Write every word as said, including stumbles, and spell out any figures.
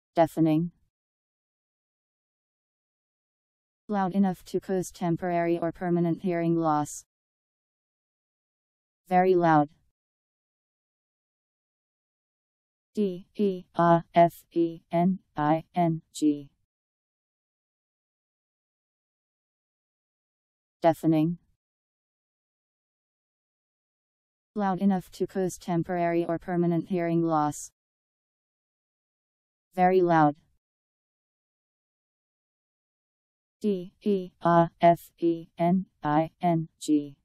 Deafening. Loud enough to cause temporary or permanent hearing loss. Very loud. D E A F E N I N G. Deafening. Loud enough to cause temporary or permanent hearing loss. Very loud. D E A F E N I N G.